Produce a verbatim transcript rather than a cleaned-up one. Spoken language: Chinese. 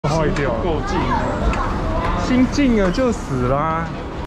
坏掉， 够近， 心静了就死啦、啊。